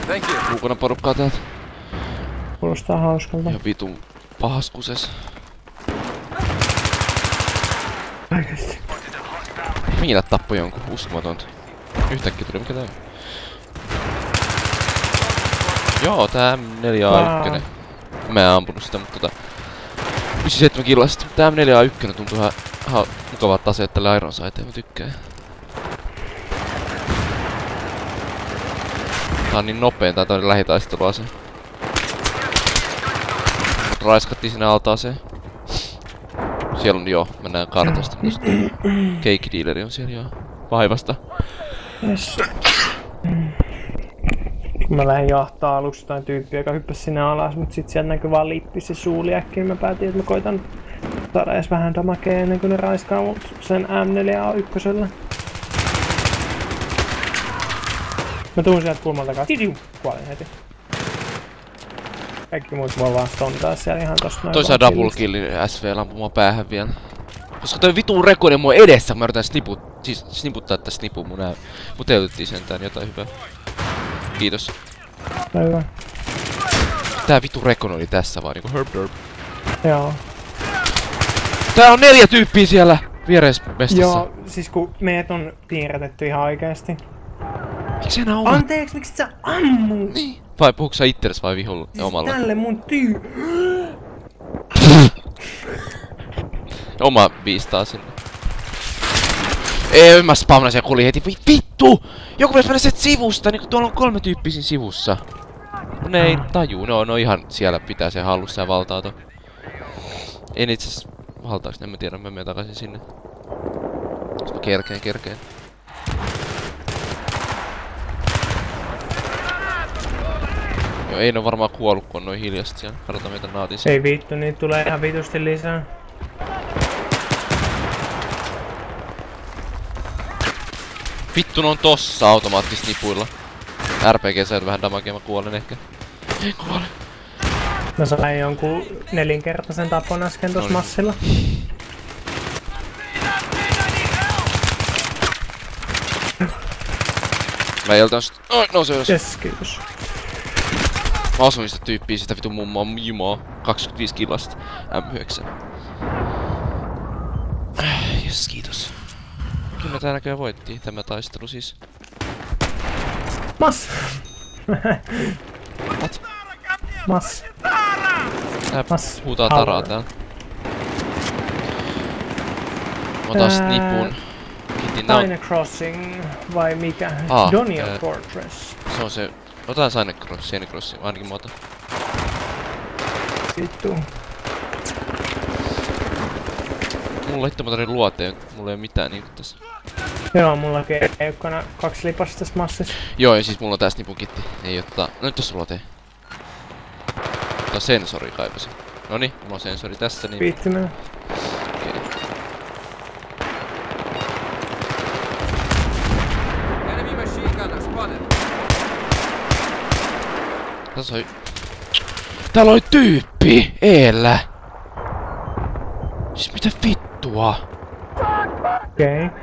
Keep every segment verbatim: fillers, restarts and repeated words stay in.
Ulkona porukkaa täältä. Kuulostaa hauskalta. Ja vitun pahaskuses. Oikeesti. Miinat tappoi jonkun, uskomatonta. Yhtäkkiä tuli mikä tää on. Joo, tää M neljä A yksi. Mä en ampunut sitä, mutta tota... seitsemän killasta. Tää M neljä A yksi tuntuu ihan, ihan mukavat aseet tälle Iron Sighteen, mä tykkään. Tää on niin nopein, tää on lähitaisteluase. Raiskattiin sinne altaaseen. Siellä on joo, mä näen kartasta. Cake dealeri on siellä joo. Vaivasta. Yes. Mä lähdin jahtaa aluksi jotain tyyppiä, joka hyppäsi sinne alas, mut sit sieltä näkyi vaan lippis ja suuli äkkiä. Mä päätin, että mä koitan saada edes vähän damakea ennen kuin ne raiskaa mut sen M neljä A yksi. Mä tuun sieltä kulmalta takaa. Tidiu! Kuolin heti. Kaikki muut voi vaan stontaa siellä ihan tosta noin. Toi saa double killin S V-lampumaan päähän vielä. Koska toi vitun rekoni mun edessä, mä yritän sniput, siis sniputtaa tästä snipun mun nää. Mut teutettiin sentään jotain hyvää. Kiitos. Hyvä. Tää vitu rekon oli tässä vaan niinku herb derb. Joo. Tää on neljä tyyppiä siellä viereismestassa. Joo, siis kun meet on piirrätetty ihan oikeesti. Miksi enää oma? Anteeks, miksi sä ammut? Niin. Vai puhuuko sä itsellesi vai viholle siis omalla? Tälle mun tyy... Oma viistaa sinne. Ei, mä spamnasin ja kuulin heti. Vittu! Joku pitäis mennä sieltä sivusta, niinku tuolla on kolme tyyppiä siinä sivussa. Kun ne ei tajuu, ne on, ne on ihan siellä pitää se hallussa ja valtauto. En itses valtaaks, en mä tiedä, mä menen takaisin sinne. Jos mä kerkeen, kerkeen. Joo, ei ne oo varmaan kuollut, kun on noin hiljasta siellä. Katsotaan meitä naatin siellä. Ei vittu, niitä tulee ihan vitusti lisää. Vittu, ne on tossa automaattisnipuilla. R P G sai vähän damagea, mä kuolen ehkä. Ei kuole. Mä sain jonkun nelinkertaisen tapon äsken tossa massilla. Mä jältän sit... Oi, nouse ylös. Jes, kiitos. Mä asuin sitä tyyppiä, sitä vitun mummoa jumaa. kaksikymmentäviisi killasta. M yhdeksän. Jes, kiitos. Kyllä me tää näköjään voittiin, tämä taistelu siis. Mas! What? Mas. Tää Mas. huutaa taraa täällä. Mä otan sit nipun. Sign Crossing vai mikä? Ah, Donia ää, Fortress. Se on se... Otan Sign Cross, Sign Crossin, ainakin mä otan. Vittu. Mulla hitto mä tarvin luoteen, mulla ei oo mitään niinku tässä. Joo, mullakin ei ole kaksi lipasta tästä massista. Joo, ja siis mulla on tässä nipun kitti. Ei ottaa... No nyt tossa luoteen. Tää sensori kaipasin. Noniin, mulla on sensori tässä niin... Viittinen. Okei. Okay. Tässä oli... Täällä oli tyyppi! Eellä! Siis mitä vittua? Okei. Okay.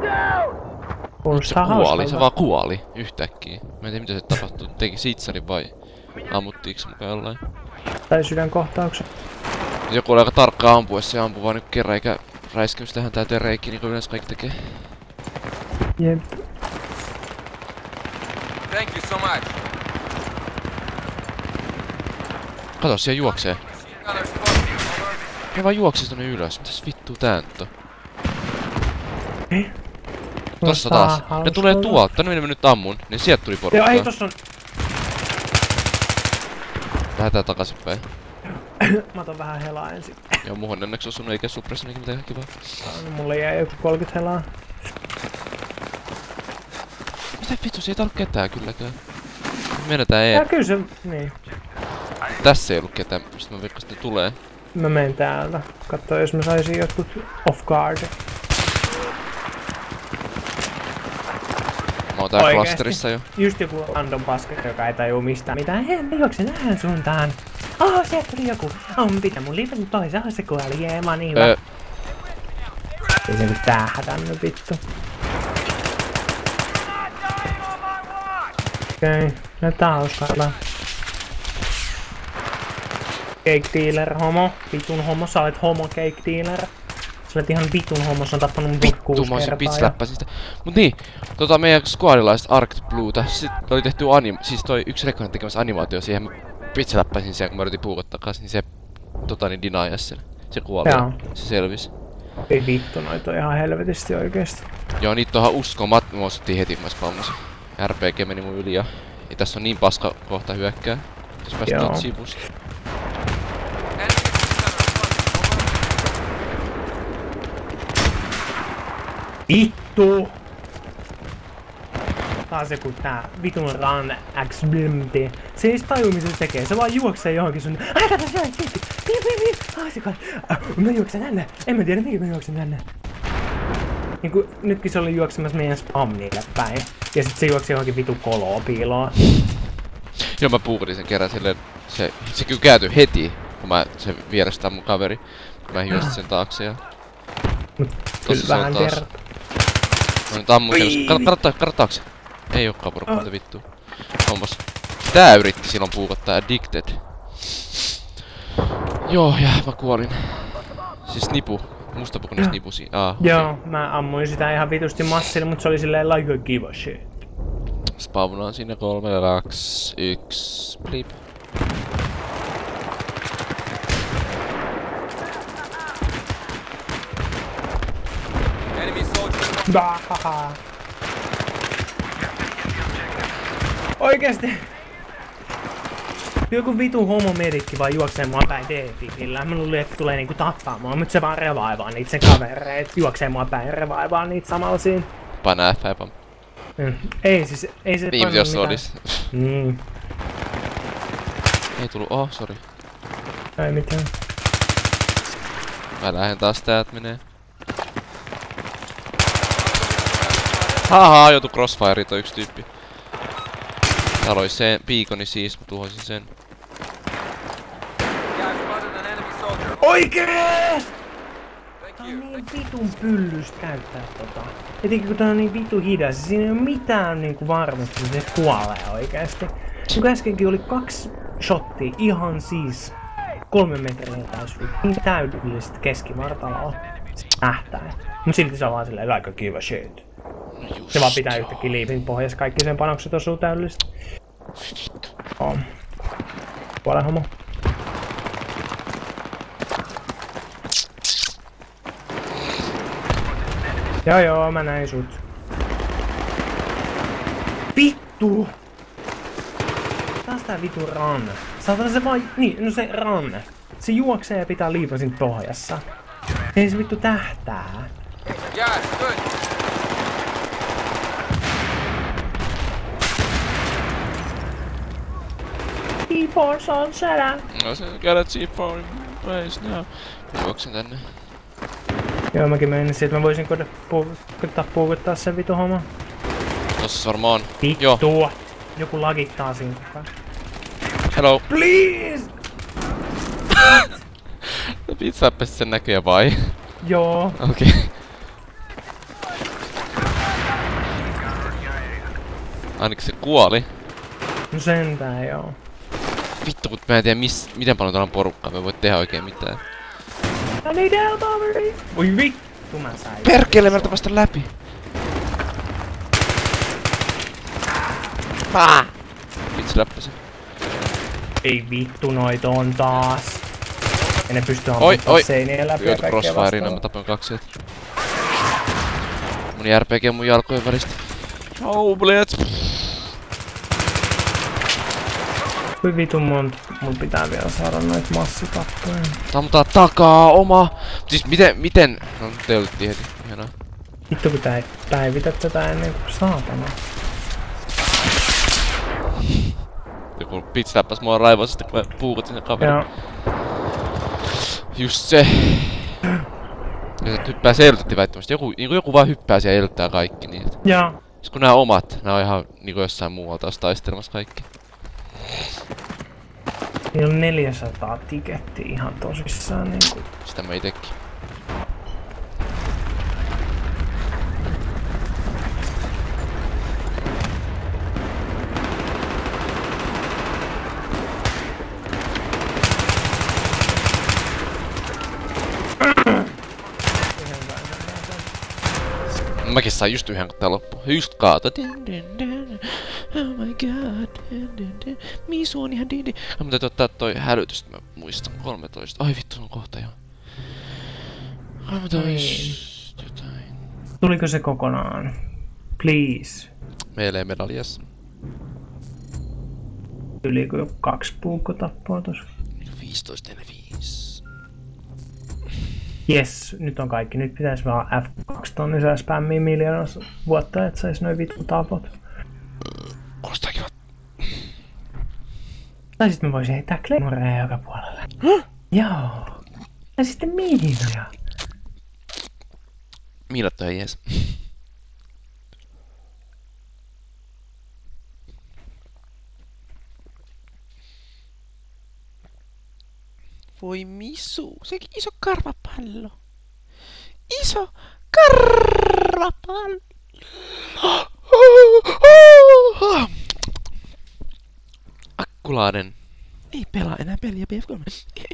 Se kuoli, se vaan kuoli yhtäkkiä. Mä en tiedä mitä se tapahtui. Teki sitsarin vai ammuttiinko se mukaan jollain? Tai sydänkohtauksen. Joku oli aika tarkka ampuessa ja ampui vaan nyt kerran eikä räiskäystähän täyteen reikki niin kuin yleensä kaikki tekee. Jep. Thank you so much. Kato, siellä juoksee. Ne vaan juoksee tonne ylös. Mitäs vittuu tää nyt on? Eh? Tossa taas. Ne tulee tuolta. Tonne minne mä nyt ammun. Niin sieltä tuli porukkaa. Joo, ei tossa on... Lähetään takaisinpäin. Mä otan vähän helaa ensin. Joo, muhun onneksi osunut eikä suppressin eikä mitään kivaa. No, mulle jäi joku kolmekymmentä helaa. Mitä vittu, se ei täällä ketään kylläkään. Menetään ei. Ja kyllä se... niin. Tässä ei ollut ketään, mistä mä veikkaan sitten tulee. Mä menen täältä. Katso jos mä saisin jotkut off guard. Mä oon täällä clusterissa jo. Just joku random paska, joka ei tajuu mistään mitään. Hei, mä juoksen tähän suuntaan. Oh, sieltä tuli joku. On pitää mun liipen toisaan, se kuoli. Jee, mä oon niin hyvä. Öö. Ei se nyt tähdännyt vittu. Okei, okay. Näyttää hauskalta. Cake dealer homo. Vitun homo, sä olet homo cake dealer. Sä olet ihan vitun homo, se on tappanut mun Vittu, kuusi mä oisin kertaa. pitch-läppäsin sitä. Mut niin, tota meidän squadilaiset Arctic Blueta, sit oli tehty anim... Siis toi yksi rekkonen tekemässä animaatio siihen, mä pitch-läppäsin sen, kun mä yritin puukottaa kanssa, niin se tota niin denias sen. Se kuoli ja se selvisi. Ei vittu, noita on ihan helvetisti oikeesti. Joo, niitä on ihan uskomat, mä osuttiin heti, kun mä spammasin. R P G meni mun yli ja... ja tässä on niin paska kohta hyökkää. Jos päästään sivusta. Vittu! Taas joku tää vitun Run X Blimti. Se ei tajua mitä se tekee, se vaan juoksee johonkin sun. Ai kato siellä, kiitti! Pii pii pii! Ai se kai! Mä juoksen tänne! En mä tiedä mihin mä juoksen tänne. Niinku nytkin se oli juoksemassa meidän spamnille päin. Ja sit se juoksi johonkin vitu koloa piiloon. Joo, mä puukotin sen kerran silleen. Se, se kyllä kääntyi heti, kun mä se vierestä mun kaveri. Mä juostin sen taakse ja... Mut kyllä vähän tiedät. No nyt ammun sen. Kato, kato, kato taakse. Ei ookaan porukka, mitä vittua. Onpas. Tää yritti silloin puukottaa Addicted. Joo, ja mä kuolin. Siis Nipu. Mustapukunen Nipu siinä. Aa, joo, okay. Mä ammuin sitä ihan vitusti massille, mut se oli silleen like a give a shit. Spawnaan sinne kolme, kaksi, yksi, blip. Bahaha. Oikeesti. Joku vitu homomedikki vaan juoksee mua päin D-tipillä. Mä luulin, että tulee niinku tappaa mua, mut se vaan revaivaa niitä sen kavereet. Juoksee mua päin revaivaa niitä samalla siinä. Paina F ja pam. Mm. Ei siis, ei se niin, jos olis. Mm. Ei tullu, oh, sori. Ei mitään. Mä lähden taas täältä menee. Haha, joutu crossfireen toi yksi tyyppi. Täällä oli se piikoni siis, mä tuhoisin sen. Oikees! Tää on niin vitun pyllystä käyttää tota. Etenkin kun tää on niin vitu hidas, siinä ei oo mitään niinku varmasti, että se kuolee oikeesti. Kun äskenkin oli kaksi shottia, ihan siis kolme metriä taas niin täydellistä keskivartaloa. Nähtäen. Mut silti se on vaan silleen like a give a shit. No se vaan pitää yhtäkkiä liivin pohjassa, kaikki sen panokset osuu täydellisesti. Oh. Puolen homo. Joo joo, mä näin sut. Vittu! Taas tää vitu Run. Saatana se vaan... Niin, no se Run. Se juoksee ja pitää liipasin pohjassa. Ei se vittu tähtää. Yeah, good. C four on sedä. No se käydä C four in place now. Mä juoksen tänne. Joo, mäkin menisin, että mä voisin koittaa puukuttaa, puukuttaa sen vitu homma. Tossa varmaan. Vittu! Joo. Joku lagittaa siinä koko. Hello. Please! Pizzappesta sen näköjä vai? Joo. Okei. Okay. Ainakin se kuoli. No sentään joo. Vittu, kun mä en tiedä miss, miten paljon täällä on porukkaa, me ei voi tehdä oikein mitään. I need help over here! Oi vittu mä sain. Perkele, mä vasta läpi. Ah! Vitsi läppäsi. Ei vittu, noit on taas. Ja ne pystyy oi, ampumaan oi. seinien läpi Joutu ja kaikkea crossfireen, mä tapoin kaksi sieltä. Mun R P G mun jalkojen välistä. Oh, blitz! Kui vitun monta, mun pitää vielä saada noit massitappoja. Tammutaan takaa, oma! Siis miten, miten... No nyt teulittiin heti, ihanaa. Vittu kun tää ei päivitä tätä ennen kuin saatana. Joku pitch läppäs mua raivoisesti, kun mä puukotin sen kaverin. Joo. Just se. Ja se hyppää se eltetti väittämästi. Joku, niinku joku vaan hyppää siellä ja elttää kaikki niin. Joo. Siis kun nää omat, nää on ihan niinku jossain muualta taas taistelemassa kaikki. Niillä on neljäsataa tikettiä ihan tosissaan niinku. Sitä mä itekin. Mäkin sain just yhden, kun tää loppuu. Just kaato. Oh my god. Misu on ihan didi. Mä täytyy ottaa toi hälytys, mä muistan. kolmetoista. Ai vittu, se on kohta jo. kolmetoista. Jotain. Tuliko se kokonaan? Please. Meille ei medaljas. Ylikö jo kaksi puukkotappoa tossa? viisitoista viisi. Jes, nyt on kaikki. Nyt pitäis vaan F kaksi tonnisää spämmiä miljoonassa vuotta, et sais noin vittu tapot. Kuulostaa kiva. Tai sit mä voisin heittää Claymoreja joka puolelle. Huh? Joo. Tai sitten miinoja. Miinat on jees. Voi Misu, sekin iso karvapallo. Iso karvapallo. Akkulaaden ei pelaa enää peliä P F kolme.